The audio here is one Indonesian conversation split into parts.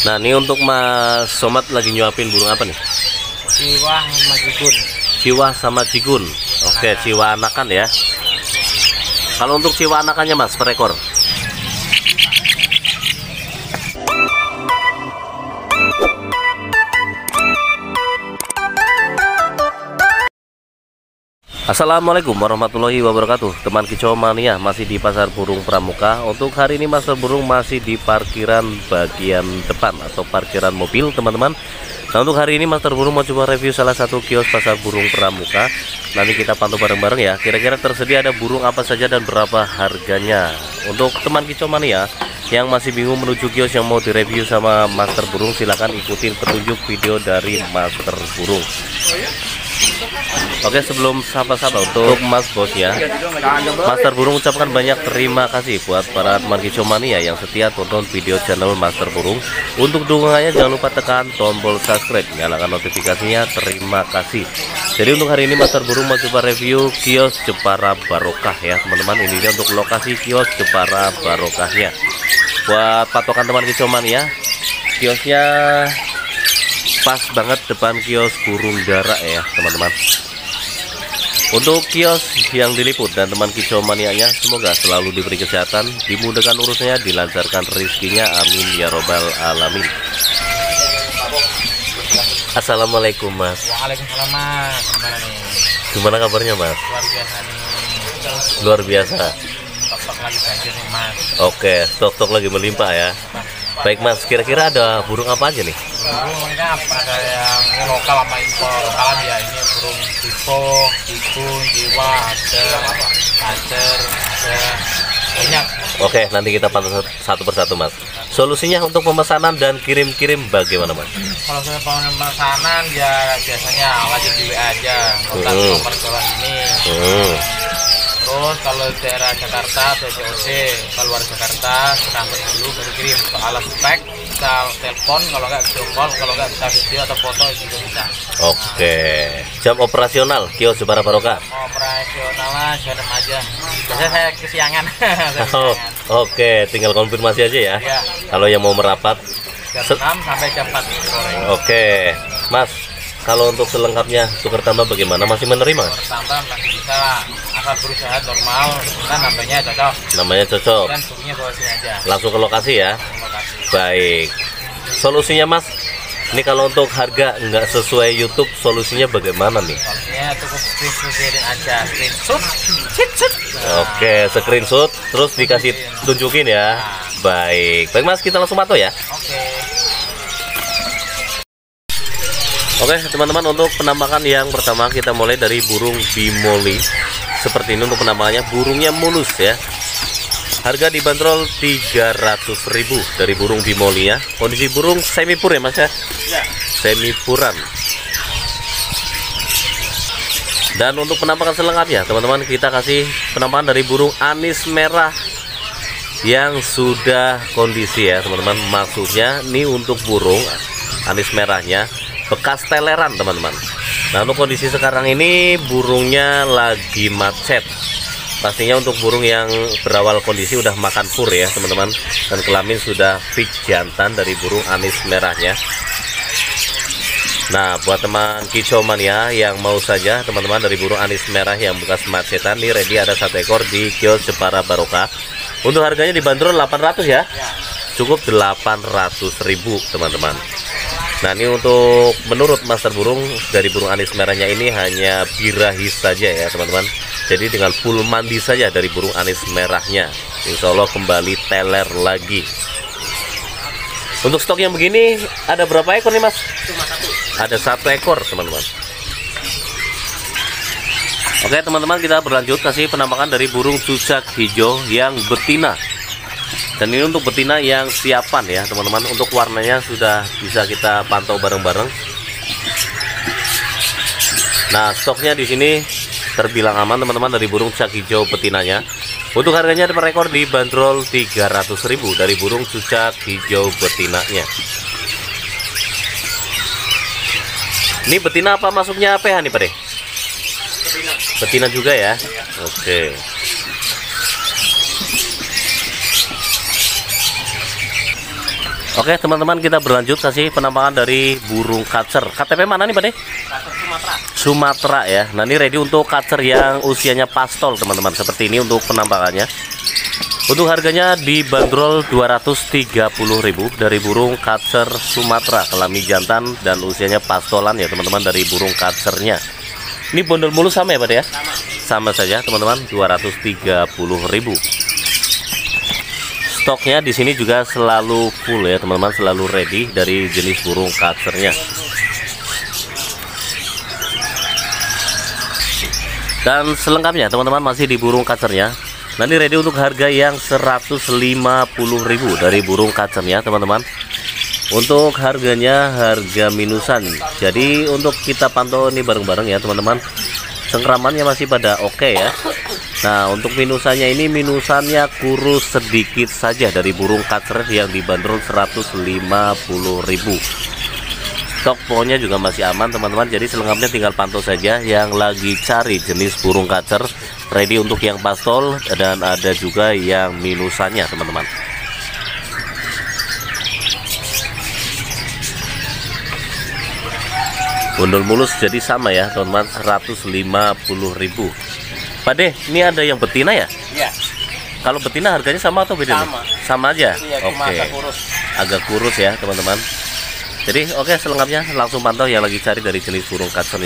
Nah, ini untuk Mas Somad lagi nyuapin burung apa nih? Ciwah sama jigun. Ciwah sama jigun. Oke, ciwah anakan ya. Kalau untuk ciwah anakannya Mas, per ekor? Assalamualaikum warahmatullahi wabarakatuh. Teman kicau mania masih di pasar burung Pramuka. Untuk hari ini Master Burung masih di parkiran bagian depan atau parkiran mobil, teman-teman. Nah, untuk hari ini Master Burung mau coba review salah satu kios pasar burung Pramuka. Nanti kita pantau bareng-bareng ya. Kira-kira tersedia ada burung apa saja dan berapa harganya. Untuk teman kicau mania yang masih bingung menuju kios yang mau direview sama Master Burung, silahkan ikutin petunjuk video dari Master Burung. Oke, sebelum sapa-sapa untuk Mas Bos ya, Master Burung ucapkan banyak terima kasih buat para teman kicau mania yang setia tonton video channel Master Burung. Untuk dukungannya jangan lupa tekan tombol subscribe, nyalakan notifikasinya, terima kasih. Jadi untuk hari ini Master Burung mau coba review kios Jepara Barokah ya teman-teman. Ini dia untuk lokasi kios Jepara Barokahnya. Buat patokan teman kicau mania, kiosnya pas banget depan kios burung dara ya teman-teman. Untuk kios yang diliput dan teman kicau manianya semoga selalu diberi kesehatan, dimudahkan urusannya, dilancarkan rezekinya, amin ya robbal alamin. Assalamualaikum Mas. Waalaikumsalam Mas. Gimana nih? Gimana kabarnya Mas? Luar biasa nih. Luar biasa. Stok lagi banjir nih Mas. Oke, stok-stok lagi melimpah ya. Baik Mas, kira-kira ada burung apa aja nih? Burungnya ada yang ini lokal sama impor. Lokalan ya ini burung tipo, jigun, jiwa, ada banyak. Oke, nanti kita pantau satu persatu Mas. Solusinya untuk pemesanan dan kirim-kirim bagaimana Mas? Kalau saya pemesanan ya biasanya wajib di WA aja, kontak nomor bawah ini. Terus kalau daerah Jakarta atau JOC, keluar Jakarta transfer dulu baru kirim. Soal spek bisa telepon, kalau nggak video call, kalau nggak bisa video atau foto juga bisa. Oke, jam operasional kios Jepara Barokah. Operasionalnya jam aja. Biasanya saya kesiangan. Oke, tinggal konfirmasi aja ya. Ya. Kalau yang mau merapat Jam 6 sampai jam 4 sore. Oke, Mas. Kalau untuk selengkapnya tukar tambah bagaimana? Masih menerima? Tambah masih bisa lah. Asal berusaha normal, kan namanya cocok. Namanya cocok. Dan burungnya bawa sini aja. Langsung ke lokasi ya. Lokasi. Baik. Solusinya Mas, ini kalau untuk harga nggak sesuai YouTube, solusinya bagaimana nih? Solusinya cukup screenshotin aja, screenshot. Oke, screenshot terus dikasih tunjukin ya. Baik. Baik Mas, kita langsung pantau ya. Oke. Oke teman-teman, untuk penampakan yang pertama kita mulai dari burung bimoli. Seperti ini untuk penampakannya, burungnya mulus ya. Harga dibanderol 300.000 dari burung bimoli ya. Kondisi burung semi pur ya Mas ya? Ya. Semi puran. Dan untuk penampakan selengkapnya teman-teman, kita kasih penampakan dari burung anis merah yang sudah kondisi ya teman-teman. Maksudnya ini untuk burung anis merahnya bekas teleran teman-teman. Nah, untuk kondisi sekarang ini burungnya lagi macet. Pastinya untuk burung yang berawal kondisi udah makan pur ya teman-teman, dan kelamin sudah fix jantan dari burung anis merahnya. Nah, buat teman kicau mania yang mau saja teman-teman dari burung anis merah yang bekas macetan, nih ready ada 1 ekor di kios Jepara Barokah. Untuk harganya dibanderol 800 ya. Cukup 800.000 teman-teman. Nah, ini untuk menurut Master Burung dari burung anis merahnya ini hanya birahis saja ya teman-teman. Jadi dengan full mandi saja dari burung anis merahnya, insya Allah kembali teler lagi. Untuk stok yang begini ada berapa ekor nih Mas? Cuma 1. Ada 1 ekor teman-teman. Oke teman-teman, kita berlanjut kasih penampakan dari burung cucak hijau yang betina. Dan ini untuk betina yang siapan ya teman-teman. Untuk warnanya sudah bisa kita pantau bareng-bareng. Nah, stoknya di sini terbilang aman teman-teman dari burung cucak hijau betinanya. Untuk harganya per ekor dibanderol 300.000 dari burung cucak hijau betinanya. Ini betina apa masuknya PH nih Pak De? Betina juga ya. Oke. Oke teman-teman, kita berlanjut kasih penampakan dari burung kacer. KTP mana nih Pak De? Kacer Sumatera. Sumatera ya. Nah ini ready untuk kacer yang usianya pastol teman-teman. Seperti ini untuk penampakannya. Untuk harganya dibanderol 230.000 dari burung kacer Sumatera, kelamin jantan dan usianya pastolan ya teman-teman, dari burung kacernya. Ini bondol mulus sama ya Pak De ya? Sama saja teman-teman, 230.000. Stoknya di sini juga selalu full ya teman-teman, selalu ready dari jenis burung kacernya. Dan selengkapnya teman-teman masih di burung kacernya. Nanti ready untuk harga yang 150.000 dari burung kacernya teman-teman. Untuk harganya harga minusan. Jadi untuk kita pantau ini bareng-bareng ya teman-teman. Cengkramannya masih pada oke ya. Nah untuk minusannya ini, minusannya kurus sedikit saja dari burung kacer yang dibanderol 150.000. Stok pokoknya juga masih aman teman-teman. Jadi selengkapnya tinggal pantau saja yang lagi cari jenis burung kacer. Ready untuk yang pastol dan ada juga yang minusannya teman-teman. Bondol mulus jadi sama ya teman-teman, 150.000. Pak De, ini ada yang betina ya? Iya. Kalau betina harganya sama atau beda? Sama. Sama aja? Iya, cuma Oke. agak kurus. Agak kurus ya teman-teman. Jadi oke, selengkapnya langsung pantau yang lagi cari dari jenis burung kacernya.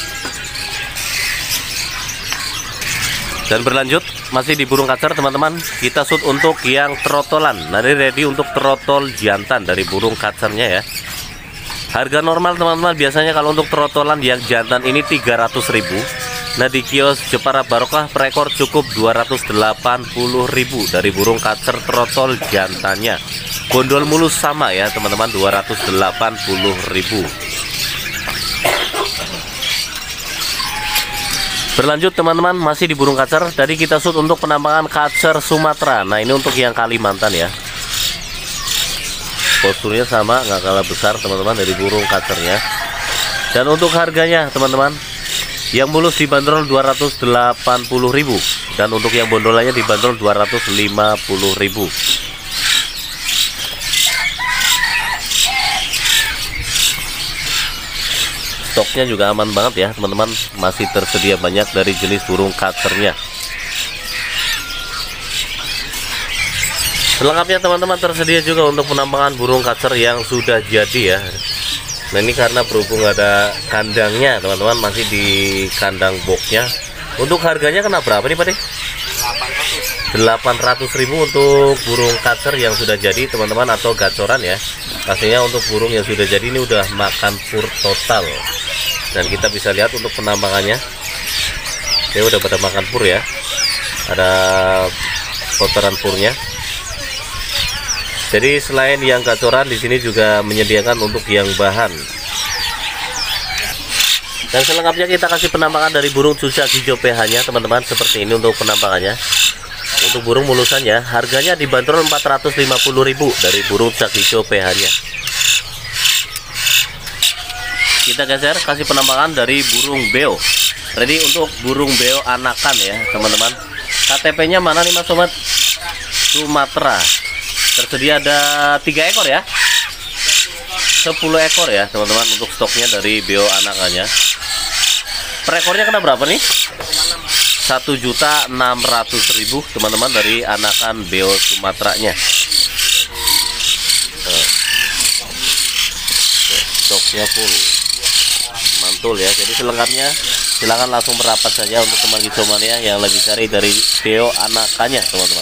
Dan berlanjut masih di burung kacer teman-teman, kita shoot untuk yang trotolan. Nah ini ready untuk trotol jantan dari burung kacernya ya. Harga normal teman-teman biasanya kalau untuk trotolan yang jantan ini 300.000. Nah di kios Jepara Barokah per ekor cukup 280.000 dari burung kacer trotol jantannya. Bondol mulus sama ya teman-teman, 280.000. Berlanjut teman-teman masih di burung kacer. Tadi kita shoot untuk penampakan kacer Sumatera. Nah ini untuk yang Kalimantan ya. Posturnya sama, nggak kalah besar teman-teman dari burung kacernya. Dan untuk harganya teman-teman, yang mulus dibanderol 280.000 dan untuk yang bondolannya dibanderol 250.000. Stoknya juga aman banget ya teman-teman, masih tersedia banyak dari jenis burung kacernya. Selengkapnya teman-teman tersedia juga untuk penampakan burung kacer yang sudah jadi ya. Nah ini karena berhubung ada kandangnya teman-teman, masih di kandang boxnya. Untuk harganya kena berapa nih Pak De? 800.000 untuk burung kacer yang sudah jadi teman-teman, atau gacoran ya. Pastinya untuk burung yang sudah jadi ini udah makan pur total. Dan kita bisa lihat untuk penampangannya, dia udah pada makan pur ya. Ada kotoran purnya. Jadi selain yang gacoran, di sini juga menyediakan untuk yang bahan. Dan selengkapnya kita kasih penampakan dari burung cucak hijau PH-nya teman-teman, seperti ini untuk penampakannya. Untuk burung mulusannya harganya dibanderol 450.000 dari burung cucak hijau PH-nya. Kita geser kasih penampakan dari burung beo. Ready untuk burung beo anakan ya teman-teman. KTP-nya mana nih Mas Sobat? Sumatera. Tersedia ada 3 ekor ya, 10 ekor ya teman-teman untuk stoknya dari beo anakannya. Per ekornya kena berapa nih? 1.600.000 teman-teman dari anakan beo Sumateranya. Stoknya full, mantul ya. Jadi selengkapnya silahkan langsung merapat saja untuk teman Kicomania yang lagi cari dari beo anakannya teman-teman.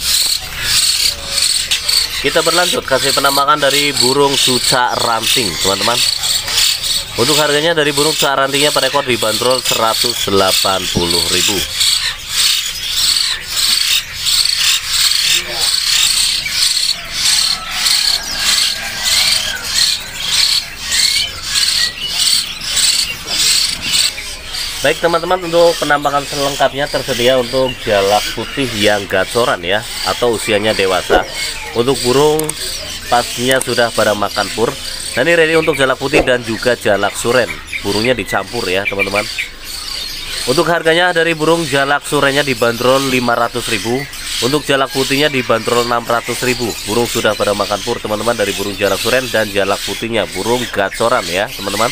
Kita berlanjut kasih penampakan dari burung cucak ranting teman-teman. Untuk harganya dari burung cucak rantingnya per ekor dibanderol 180.000. Baik teman-teman, untuk penampakan selengkapnya tersedia untuk jalak putih yang gacoran ya, atau usianya dewasa. Untuk burung pastinya sudah pada makan pur. Nah ini ready untuk jalak putih dan juga jalak suren. Burungnya dicampur ya teman-teman. Untuk harganya dari burung jalak surennya dibanderol 500.000 Untuk jalak putihnya dibanderol 600.000. Burung sudah pada makan pur teman-teman, dari burung jalak suren dan jalak putihnya burung gacoran ya teman-teman.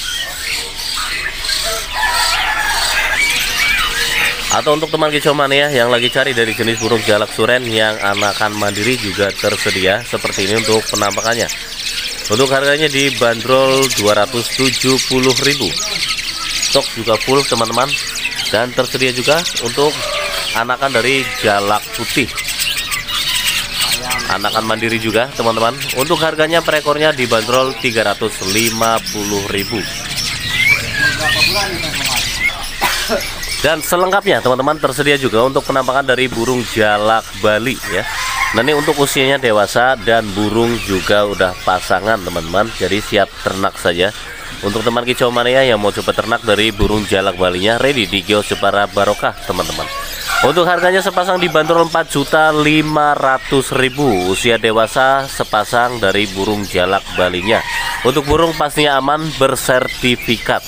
Atau untuk teman kicau mania yang lagi cari dari jenis burung jalak suren yang anakan mandiri juga tersedia seperti ini untuk penampakannya. Untuk harganya dibanderol 270.000. Stok juga full teman-teman, dan tersedia juga untuk anakan dari jalak putih, anakan mandiri juga teman-teman. Untuk harganya per ekornya dibanderol 350.000. Dan selengkapnya teman-teman tersedia juga untuk penampakan dari burung jalak Bali ya. Nah ini untuk usianya dewasa dan burung juga udah pasangan teman-teman, jadi siap ternak saja. Untuk teman kicau mania yang mau coba ternak dari burung jalak Balinya, ready di Kios Jepara Barokah teman-teman. Untuk harganya sepasang dibanderol 4.500.000. Usia dewasa sepasang dari burung jalak Balinya. Untuk burung pastinya aman, bersertifikat.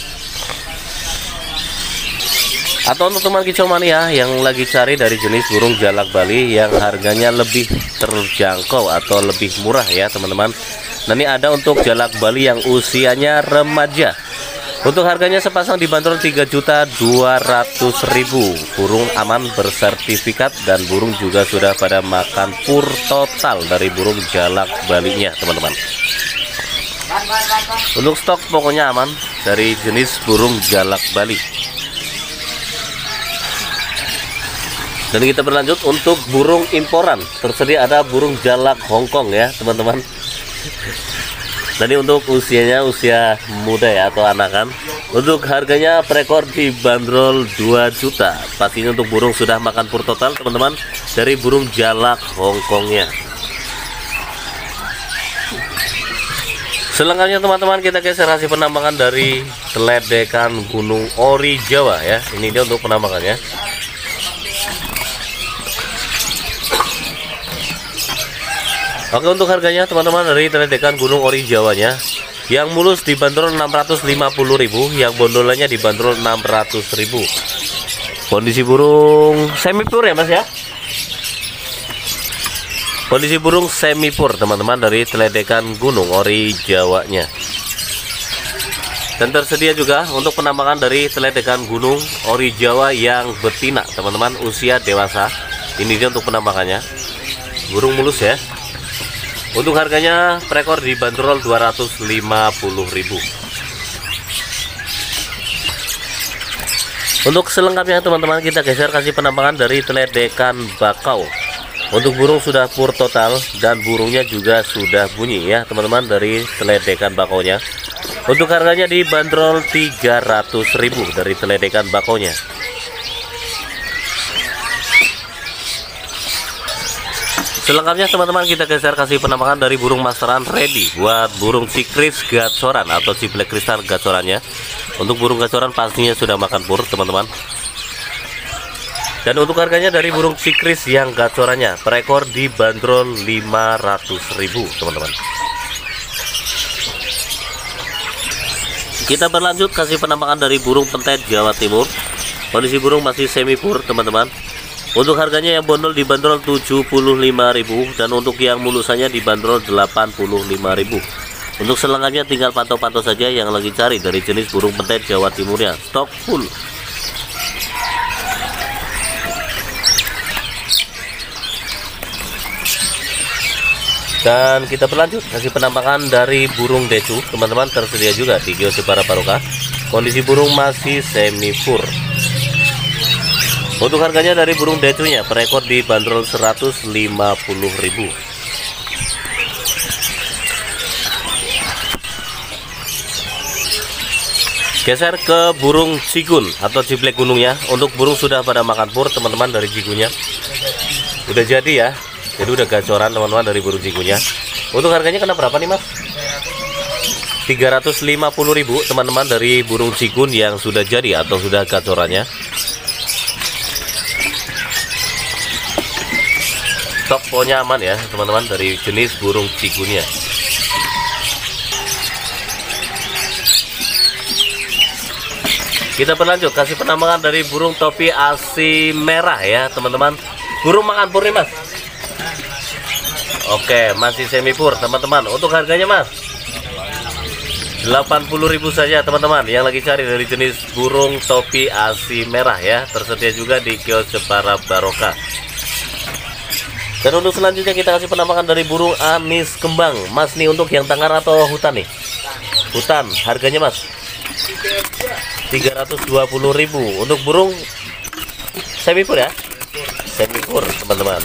Atau untuk teman kicau mania yang lagi cari dari jenis burung jalak Bali yang harganya lebih terjangkau atau lebih murah ya teman-teman. Nah ini ada untuk jalak Bali yang usianya remaja. Untuk harganya sepasang dibanderol 3.200.000. Burung aman, bersertifikat, dan burung juga sudah pada makan pur total dari burung jalak Balinya teman-teman. Untuk stok pokoknya aman dari jenis burung jalak Bali. Dan kita berlanjut untuk burung imporan. Tersedia ada burung jalak Hongkong ya teman-teman. Tadi untuk usianya usia muda ya atau anakan. Untuk harganya per ekor dibanderol 2 juta. Pastinya untuk burung sudah makan pur total teman-teman, dari burung jalak Hongkongnya. Selengkapnya teman-teman kita geser hasil penampakan dari teledekan Gunung Ori Jawa ya. Ini dia untuk penampakannya. Oke, untuk harganya teman-teman dari teledekan Gunung Ori Jawanya, yang mulus dibanderol 650.000, yang bondolannya dibanderol 600.000. Kondisi burung semipur ya mas ya. Kondisi burung semipur teman-teman dari teledekan Gunung Ori Jawanya. Dan tersedia juga untuk penampakan dari teledekan Gunung Ori Jawa yang betina teman-teman, usia dewasa. Ini dia untuk penampakannya. Burung mulus ya. Untuk harganya per ekor dibanderol 250.000. Untuk selengkapnya teman-teman kita geser kasih penampakan dari teledekan bakau. Untuk burung sudah pur total dan burungnya juga sudah bunyi ya teman-teman dari teledekan bakaunya. Untuk harganya dibanderol 300.000 dari teledekan bakaunya. Selengkapnya teman-teman kita geser kasih penampakan dari burung masteran ready buat burung cikris gacoran atau ciblek kristal gacorannya. Untuk burung gacoran pastinya sudah makan pur teman-teman. Dan untuk harganya dari burung cikris yang gacorannya per ekor dibanderol 500.000 teman-teman. Kita berlanjut kasih penampakan dari burung pentet Jawa Timur. Kondisi burung masih semi pur teman-teman. Untuk harganya yang bondol dibanderol 75.000 dan untuk yang mulusannya dibanderol 85.000. Untuk selengkapnya tinggal pantau-pantau saja yang lagi cari dari jenis burung pentet Jawa Timurnya. Stok full. Dan kita berlanjut kasih penampakan dari burung decu teman-teman, tersedia juga di Kios Jepara Barokah. Kondisi burung masih semi pur. Untuk harganya dari burung decunya per ekor dibanderol 150.000. Geser ke burung cigun atau ciblek gunungnya. Untuk burung sudah pada makan pur teman-teman dari cigunya. Udah jadi ya. Jadi udah gacoran teman-teman dari burung cigunya. Untuk harganya kena berapa nih mas? 350.000 teman-teman dari burung cigun yang sudah jadi atau sudah gacorannya. Stok pokoknya aman ya teman-teman dari jenis burung cigunya. Kita berlanjut kasih penampakan dari burung topi asi merah ya teman-teman. Burung makan pur nih Mas. Oke, masih semi pur teman-teman. Untuk harganya Mas 80.000 saja teman-teman. Yang lagi cari dari jenis burung topi asi merah ya, tersedia juga di kios Jepara Barokah. Dan untuk selanjutnya kita kasih penampakan dari burung anis kembang. Mas, nih untuk yang tangkar atau hutan nih? Hutan, harganya Mas 320.000. Untuk burung semi pur ya, semi pur teman-teman.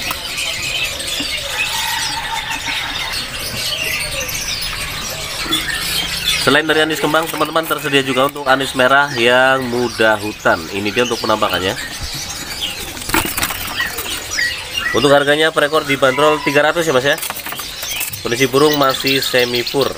Selain dari anis kembang teman-teman, tersedia juga untuk anis merah yang muda hutan. Ini dia untuk penampakannya. Untuk harganya per ekor dibanderol 300 ya Mas ya. Kondisi burung masih semi pur.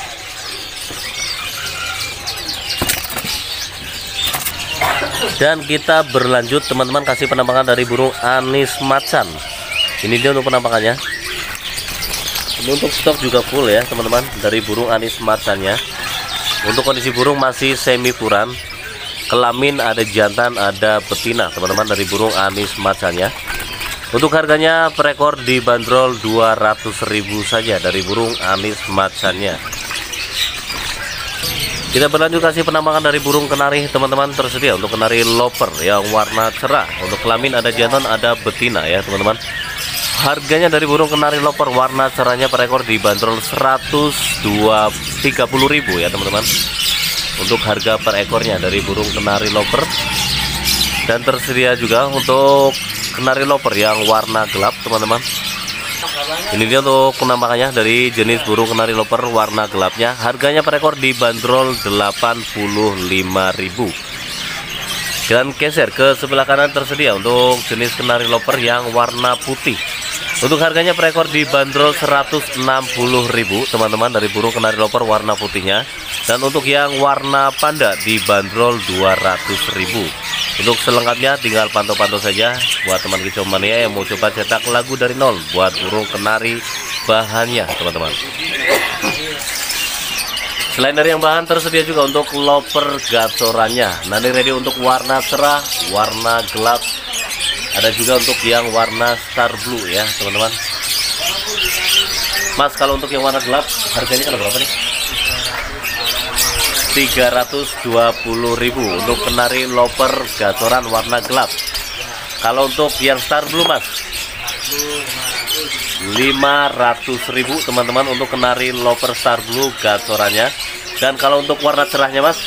Dan kita berlanjut teman-teman, kasih penampakan dari burung anis macan. Ini dia untuk penampakannya. Ini untuk stok juga full ya teman-teman, dari burung anis macannya. Untuk kondisi burung masih semi puran. Kelamin ada jantan, ada betina teman-teman, dari burung anis macannya. Untuk harganya per ekor dibanderol 200.000 saja dari burung anis macannya. Kita berlanjut kasih penampakan dari burung kenari teman-teman, tersedia untuk kenari loper yang warna cerah. Untuk kelamin ada jantan, ada betina ya teman-teman. Harganya dari burung kenari loper warna cerahnya per ekor dibanderol 130.000 ya teman-teman. Untuk harga per ekornya dari burung kenari loper. Dan tersedia juga untuk kenari loper yang warna gelap teman-teman. Ini dia untuk penampakannya dari jenis burung kenari loper warna gelapnya. Harganya per ekor dibanderol 85.000. Dan geser ke sebelah kanan, tersedia untuk jenis kenari loper yang warna putih. Untuk harganya per ekor dibanderol 160.000 teman-teman, dari burung kenari loper warna putihnya. Dan untuk yang warna panda dibanderol 200.000. Untuk selengkapnya tinggal pantau-pantau saja buat teman kicau mania yang mau coba cetak lagu dari nol buat burung kenari bahannya teman-teman. Selain dari yang bahan, tersedia juga untuk loper gacorannya. Nah, ini ready untuk warna cerah, warna gelap. Ada juga untuk yang warna star blue ya teman-teman. Mas, kalau untuk yang warna gelap harganya kan berapa nih? 320.000 untuk kenari loper gacoran warna gelap. Kalau untuk yang star blue Mas 500.000 teman-teman untuk kenari loper star blue gacorannya. Dan kalau untuk warna cerahnya Mas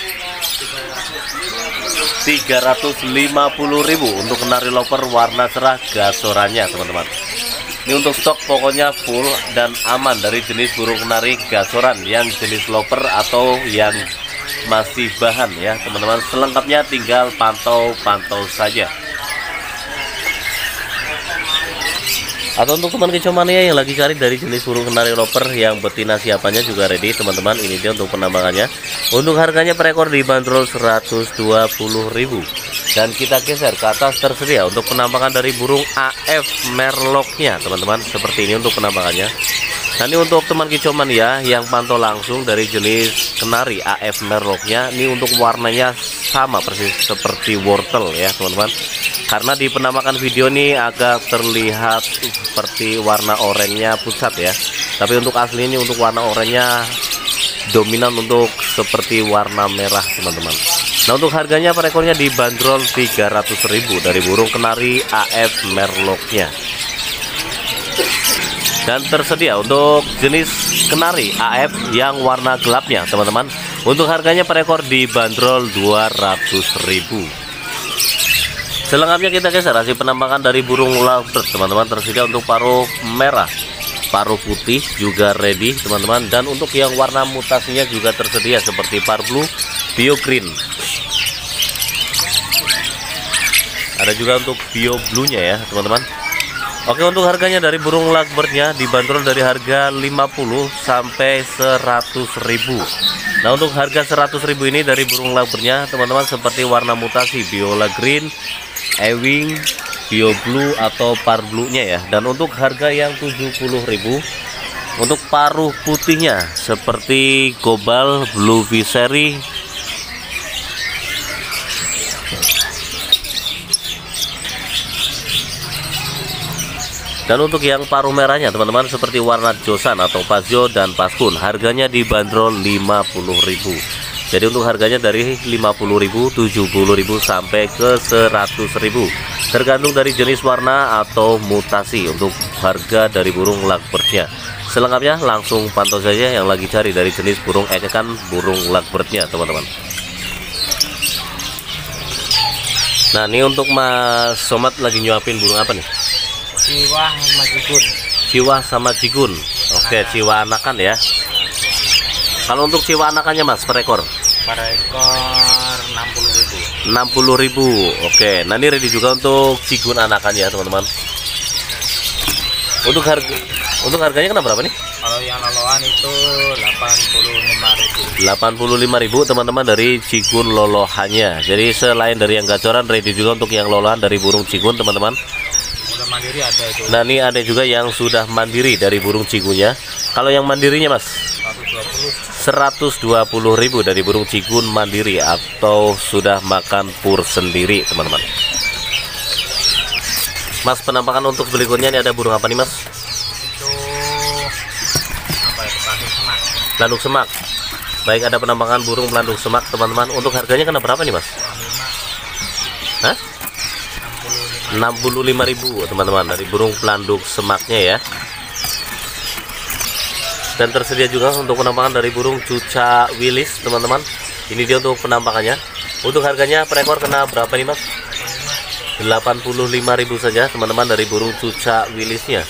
350.000 untuk kenari loper warna cerah gacorannya teman-teman. Ini untuk stok pokoknya full dan aman dari jenis burung kenari gacoran yang jenis loper atau yang masih bahan ya teman-teman. Selengkapnya tinggal pantau-pantau saja. Atau untuk teman kicau mania yang lagi cari dari jenis burung kenari loper yang betina siapannya juga ready teman-teman. Ini dia untuk penambangannya. Untuk harganya per ekor dibanderol 120.000. Dan kita geser ke atas, tersedia untuk penambangan dari burung AF merloknya teman-teman. Seperti ini untuk penambangannya. Nah, ini untuk teman kicau mania yang pantau langsung dari jenis kenari AF merloknya. Ini untuk warnanya sama persis seperti wortel ya teman-teman. Karena di penampakan video ini agak terlihat seperti warna oranye pusat ya. Tapi untuk asli ini untuk warna oranye dominan untuk seperti warna merah teman-teman. Nah, untuk harganya per ekornya dibanderol 300.000 dari burung kenari AF merloknya. Dan tersedia untuk jenis kenari AF yang warna gelapnya teman-teman. Untuk harganya per ekor dibanderol 200.000. Selengkapnya kita geser hasil penampakan dari burung lovebird teman-teman. Tersedia untuk paruh merah, paruh putih juga ready teman-teman. Dan untuk yang warna mutasinya juga tersedia seperti par blue, bio green. Ada juga untuk bio blue nya ya teman-teman. Oke, untuk harganya dari burung lovebird-nya dibanderol dari harga 50 sampai 100.000. Nah, untuk harga 100.000 ini dari burung lovebird-nya teman-teman seperti warna mutasi biola green, ewing, bio blue atau par blue nya ya. Dan untuk harga yang 70.000 untuk paruh putihnya seperti gobal, blue visery, Dan untuk yang paruh merahnya teman-teman, seperti warna Josan atau Pasjo dan Paskun, harganya dibanderol 50.000. Jadi untuk harganya dari 50.000, 70.000 sampai ke 100.000, tergantung dari jenis warna atau mutasi untuk harga dari burung lovebird-nya. Selengkapnya langsung pantau saja yang lagi cari dari jenis burung ekekan burung lovebird-nya teman-teman. Nah, ini untuk Mas Somad lagi nyuapin burung apa nih? Ciwah sama jigun. Ciwah sama jigun. Oke, ciwah anakan ya. Kalau untuk ciwah anakannya Mas, per ekor? Per ekor 60.000. 60.000. Oke, nah ini ready juga untuk jigun anakan ya teman-teman. Untuk harganya kena berapa nih? Kalau yang loloan itu 85.000. 85.000 teman-teman dari jigun lolohannya. Jadi selain dari yang gacoran, ready juga untuk yang lolohan dari burung jigun teman-teman. Udah mandiri ada itu. Nah ini ada juga yang sudah mandiri dari burung jigunnya. Kalau yang mandirinya Mas, 120.000 dari burung jigun mandiri atau sudah makan pur sendiri teman-teman. Mas, penampakan untuk berikutnya ini ada burung apa nih Mas? Itu apa ya? Pelanduk semak. Pelanduk semak. Baik, ada penampakan burung pelanduk semak teman-teman. Untuk harganya kena berapa nih Mas? 65. Hah? 65.000 teman-teman dari burung pelanduk semaknya ya. Dan tersedia juga untuk penampakan dari burung cuca wilis teman-teman. Ini dia untuk penampakannya. Untuk harganya per ekor kena berapa nih Mas? 85.000 saja teman-teman dari burung cuca wilisnya.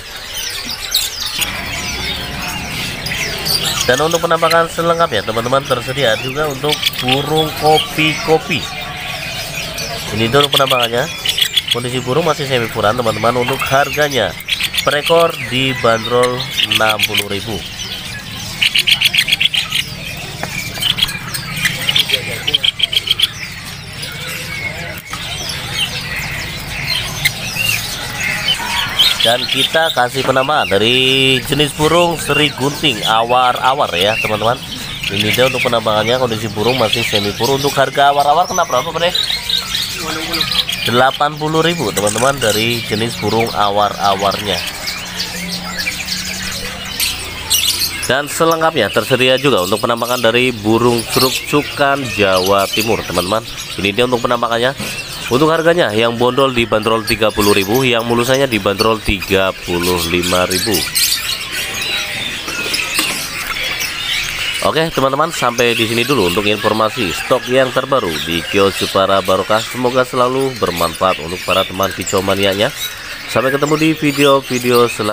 Dan untuk penampakan selengkapnya teman-teman, tersedia juga untuk burung kopi-kopi. Ini dulu penampakannya. Kondisi burung masih semi puran teman-teman. Untuk harganya per ekor dibanderol 60.000. Dan kita kasih penambahan dari jenis burung seri gunting awar-awar ya teman-teman. Ini dia untuk penambahannya, kondisi burung masih semi pur. Untuk harga awar-awar kena berapa Bre? 80.000 teman-teman dari jenis burung awar-awarnya. Dan selengkapnya tersedia juga untuk penampakan dari burung ceruk-cukan Jawa Timur teman-teman. Ini dia untuk penampakannya. Untuk harganya yang bondol dibanderol 30.000, yang mulusannya dibanderol 35.000. Oke teman-teman, sampai di sini dulu untuk informasi stok yang terbaru di kios Jepara Barokah. Semoga selalu bermanfaat untuk para teman kicau manianya. Sampai ketemu di video-video selanjutnya.